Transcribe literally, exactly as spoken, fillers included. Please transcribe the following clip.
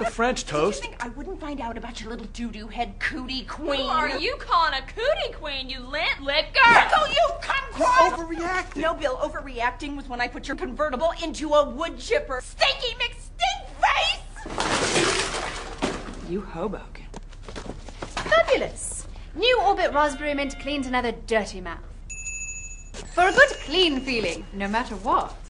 the French toast. Did you think I wouldn't find out about your little doo-doo head cootie queen? Who are you calling a cootie queen, you lint licker? Pickle, you kumquat! Overreacting. No, Bill, overreacting was when I put your convertible into a wood chipper. Stinky McStink face! You Hoboken. Fabulous. New Orbit Raspberry Mint cleans another dirty mouth. For a good clean feeling, no matter what.